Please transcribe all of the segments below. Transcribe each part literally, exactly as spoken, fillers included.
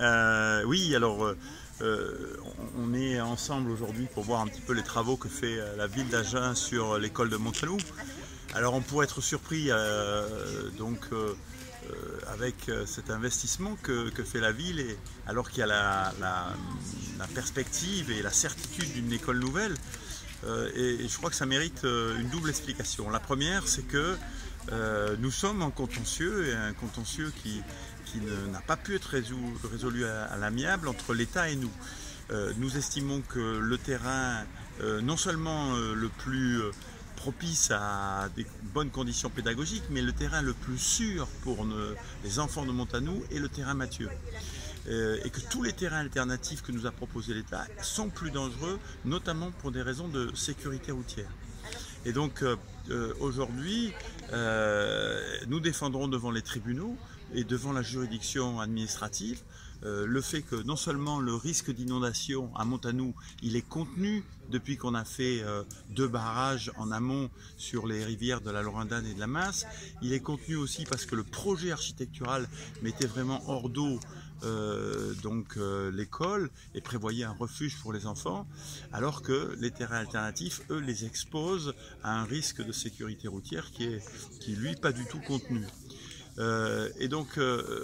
Euh, oui, alors euh, euh, on est ensemble aujourd'hui pour voir un petit peu les travaux que fait euh, la ville d'Agen sur l'école de Montanou. Alors on pourrait être surpris euh, donc euh, euh, avec euh, cet investissement que, que fait la ville, et, alors qu'il y a la, la, la perspective et la certitude d'une école nouvelle. Euh, et, et je crois que ça mérite euh, une double explication. La première, c'est que euh, nous sommes en contentieux, et un contentieux qui, qui n'a pas pu être résolu, résolu à, à l'amiable entre l'État et nous. Euh, nous estimons que le terrain, euh, non seulement euh, le plus euh, propice à des bonnes conditions pédagogiques, mais le terrain le plus sûr pour ne, les enfants de Montanou est le terrain Mathieu. Euh, et que tous les terrains alternatifs que nous a proposé l'État sont plus dangereux, notamment pour des raisons de sécurité routière. Et donc euh, euh, aujourd'hui, euh, nous défendrons devant les tribunaux et devant la juridiction administrative euh, le fait que non seulement le risque d'inondation à Montanou, il est contenu depuis qu'on a fait euh, deux barrages en amont sur les rivières de la Lorindane et de la Mince, il est contenu aussi parce que le projet architectural mettait vraiment hors d'eau Euh, donc euh, l'école et prévoyait un refuge pour les enfants, alors que les terrains alternatifs, eux, les exposent à un risque de sécurité routière qui est, qui lui, pas du tout contenu. Euh, et donc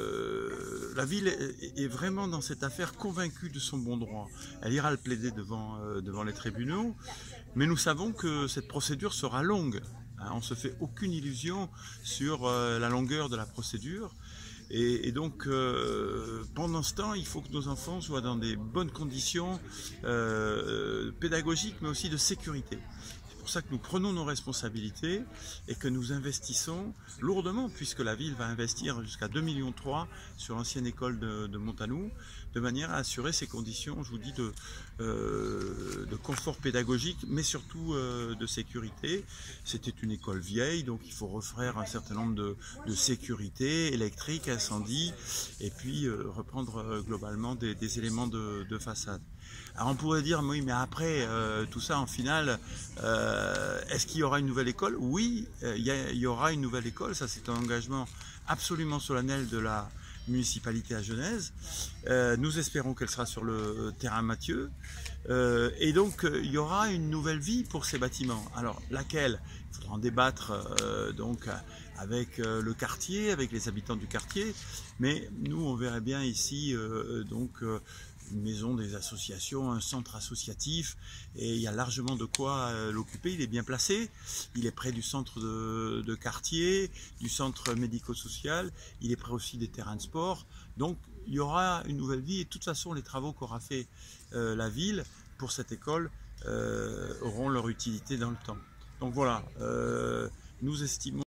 euh, la ville est, est vraiment dans cette affaire convaincue de son bon droit. Elle ira le plaider devant, euh, devant les tribunaux, mais nous savons que cette procédure sera longue. Hein, on ne se fait aucune illusion sur euh, la longueur de la procédure. Et, et donc, euh, pendant ce temps, il faut que nos enfants soient dans des bonnes conditions euh, pédagogiques, mais aussi de sécurité. C'est pour ça que nous prenons nos responsabilités et que nous investissons lourdement, puisque la ville va investir jusqu'à deux virgule trois millions sur l'ancienne école de, de Montanou, de manière à assurer ces conditions, je vous dis, de, euh, de confort pédagogique, mais surtout euh, de sécurité. C'était une école vieille, donc il faut refaire un certain nombre de, de sécurités électriques, incendie, et puis euh, reprendre euh, globalement des, des éléments de, de façade. Alors on pourrait dire, oui, mais après euh, tout ça, en finale, euh, est-ce qu'il y aura une nouvelle école? Oui, euh, il, y a, il y aura une nouvelle école, ça c'est un engagement absolument solennel de la municipalité à Genèse. Euh, nous espérons qu'elle sera sur le terrain Mathieu. Euh, et donc euh, il y aura une nouvelle vie pour ces bâtiments. Alors laquelle? Il faudra en débattre euh, donc avec euh, le quartier, avec les habitants du quartier. Mais nous on verrait bien ici euh, donc euh, une maison des associations, un centre associatif, et il y a largement de quoi euh, l'occuper. Il est bien placé, il est près du centre de, de quartier, du centre médico-social, il est près aussi des terrains de sport. Donc il y aura une nouvelle vie, et de toute façon les travaux qu'aura fait euh, la ville pour cette école euh, auront leur utilité dans le temps. Donc voilà, euh, nous estimons